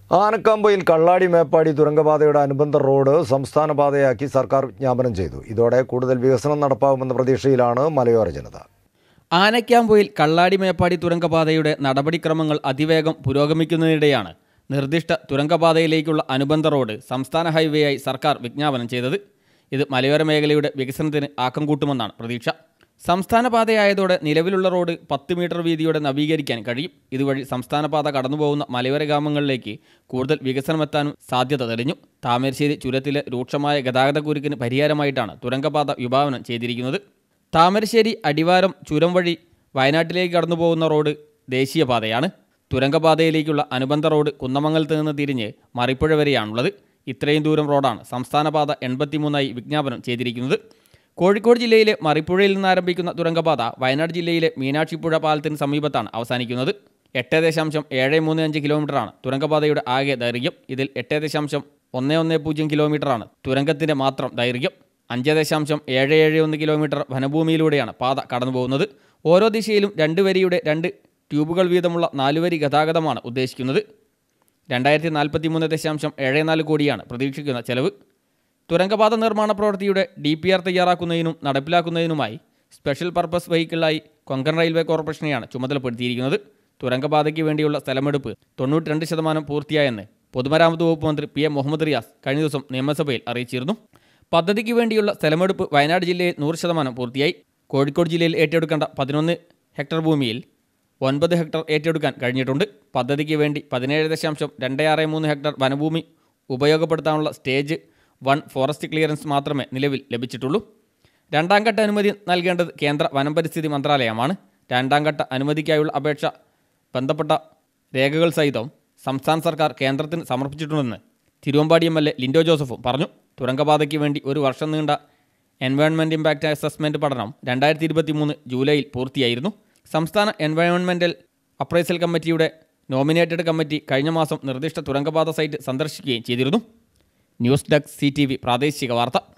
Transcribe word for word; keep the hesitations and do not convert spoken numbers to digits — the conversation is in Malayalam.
ആനക്കാമ്പയിൽ കള്ളാടി മേപ്പാടി തുരങ്കപാതയുടെ അനുബന്ധ റോഡ് സംസ്ഥാന പാതയാക്കി സർക്കാർ വിജ്ഞാപനം ചെയ്തു. ഇതോടെ കൂടുതൽ വികസനം നടപ്പാകുമെന്ന പ്രതീക്ഷയിലാണ് മലയോര ജനത. ആനക്കാമ്പയിൽ കള്ളാടി മേപ്പാടി തുരങ്കപാതയുടെ നടപടിക്രമങ്ങൾ അതിവേഗം പുരോഗമിക്കുന്നതിനിടെയാണ് നിർദ്ദിഷ്ട തുരങ്കപാതയിലേക്കുള്ള അനുബന്ധ റോഡ് സംസ്ഥാന ഹൈവേയായി സർക്കാർ വിജ്ഞാപനം ചെയ്തത്. ഇത് മലയോര മേഖലയുടെ വികസനത്തിന് ആക്കം കൂട്ടുമെന്നാണ് പ്രതീക്ഷ. സംസ്ഥാന പാതയായതോടെ നിലവിലുള്ള റോഡ് പത്ത് മീറ്റർ വീതിയോടെ നവീകരിക്കാൻ കഴിയും. ഇതുവഴി സംസ്ഥാന പാത കടന്നുപോകുന്ന മലയോര ഗ്രാമങ്ങളിലേക്ക് കൂടുതൽ വികസനമെത്താനും സാധ്യത തെളിഞ്ഞു. താമരശ്ശേരി ചുരത്തിലെ രൂക്ഷമായ ഗതാഗതക്കുരുക്കിന് പരിഹാരമായിട്ടാണ് തുരങ്കപാത വിഭാവനം ചെയ്തിരിക്കുന്നത്. താമരശ്ശേരി അടിവാരം ചുരം വഴി വയനാട്ടിലേക്ക് കടന്നുപോകുന്ന റോഡ് ദേശീയപാതയാണ്. തുരങ്കപാതയിലേക്കുള്ള അനുബന്ധ റോഡ് കുന്നമംഗലത്ത് നിന്ന് തിരിഞ്ഞ് മറിപ്പുഴ വരെയാണുള്ളത്. ഇത്രയും ദൂരം റോഡാണ് സംസ്ഥാന പാത എൺപത്തിമൂന്നായി വിജ്ഞാപനം ചെയ്തിരിക്കുന്നത്. കോഴിക്കോട് ജില്ലയിലെ മറിപ്പുഴയിൽ നിന്ന് ആരംഭിക്കുന്ന തുരങ്കപാത വയനാട് ജില്ലയിലെ മീനാക്ഷിപ്പുഴ പാലത്തിന് സമീപത്താണ് അവസാനിക്കുന്നത്. എട്ട് ദശാംശം ഏഴ് മൂന്ന് അഞ്ച് കിലോമീറ്ററാണ് തുരങ്കപാതയുടെ ആകെ ദൈർഘ്യം. ഇതിൽ എട്ട് ദശാംശം ഒന്ന് ഒന്ന് പൂജ്യം കിലോമീറ്ററാണ് തുരങ്കത്തിൻ്റെ മാത്രം ദൈർഘ്യം. അഞ്ച് ദശാംശം ഏഴ് ഏഴ് ഒന്ന് കിലോമീറ്റർ വനഭൂമിയിലൂടെയാണ് പാത കടന്നുപോകുന്നത്. ഓരോ ദിശയിലും രണ്ട് വരിയുടെ രണ്ട് ട്യൂബുകൾ വീതമുള്ള നാലുവരി ഗതാഗതമാണ് ഉദ്ദേശിക്കുന്നത്. രണ്ടായിരത്തി നാൽപ്പത്തി മൂന്ന് ദശാംശം ഏഴ് നാല് കോടിയാണ് പ്രതീക്ഷിക്കുന്ന ചെലവ്. തുരങ്കപാത നിർമ്മാണ പ്രവൃത്തിയുടെ ഡി പി ആർ തയ്യാറാക്കുന്നതിനും നടപ്പിലാക്കുന്നതിനുമായി സ്പെഷ്യൽ പർപ്പസ് വെഹിക്കിളായി കൊങ്കൺ റെയിൽവേ കോർപ്പറേഷനെയാണ് ചുമതലപ്പെടുത്തിയിരിക്കുന്നത്. തുരങ്കപാതയ്ക്ക് വേണ്ടിയുള്ള സ്ഥലമെടുപ്പ് തൊണ്ണൂറ്റി രണ്ട് ശതമാനം പൂർത്തിയായെന്ന് പൊതുമരാമത്ത് വകുപ്പ് മന്ത്രി പി എം മുഹമ്മദ് റിയാസ് കഴിഞ്ഞ ദിവസം നിയമസഭയിൽ അറിയിച്ചിരുന്നു. പദ്ധതിക്ക് വേണ്ടിയുള്ള സ്ഥലമെടുപ്പ് വയനാട് ജില്ലയിൽ നൂറ് ശതമാനം പൂർത്തിയായി. കോഴിക്കോട് ജില്ലയിൽ ഏറ്റെടുക്കേണ്ട പതിനൊന്ന് ഹെക്ടർ ഭൂമിയിൽ ഒൻപത് ഹെക്ടർ ഏറ്റെടുക്കാൻ കഴിഞ്ഞിട്ടുണ്ട്. പദ്ധതിക്ക് വേണ്ടി പതിനേഴ് ദശാംശം രണ്ട് ആറ് മൂന്ന് ഹെക്ടർ വനഭൂമി ഉപയോഗപ്പെടുത്താനുള്ള സ്റ്റേജ് വൺ ഫോറസ്റ്റ് ക്ലിയറൻസ് മാത്രമേ നിലവിൽ ലഭിച്ചിട്ടുള്ളൂ. രണ്ടാം ഘട്ട അനുമതി നൽകേണ്ടത് കേന്ദ്ര വനം പരിസ്ഥിതി മന്ത്രാലയമാണ്. രണ്ടാം ഘട്ട അനുമതിക്കായുള്ള അപേക്ഷ ബന്ധപ്പെട്ട രേഖകൾ സഹിതം സംസ്ഥാന സർക്കാർ കേന്ദ്രത്തിന് സമർപ്പിച്ചിട്ടുണ്ടെന്ന് Thiruvambady M L A Lindo ജോസഫും പറഞ്ഞു. തുരങ്കപാതയ്ക്ക് വേണ്ടി ഒരു വർഷം നീണ്ട എൻവയോൺമെൻറ്റ് ഇമ്പാക്റ്റ് അസസ്മെൻറ്റ് പഠനം രണ്ടായിരത്തി ഇരുപത്തി മൂന്ന് ജൂലൈയിൽ പൂർത്തിയായിരുന്നു. സംസ്ഥാന എൻവയോൺമെൻറ്റൽ അപ്രൈസൽ കമ്മിറ്റിയുടെ നോമിനേറ്റഡ് കമ്മിറ്റി കഴിഞ്ഞ മാസം നിർദ്ദിഷ്ട തുരങ്കപാത സൈറ്റ് സന്ദർശിക്കുകയും ചെയ്തിരുന്നു. News desk C T V പ്രാദേശിക വാർത്ത.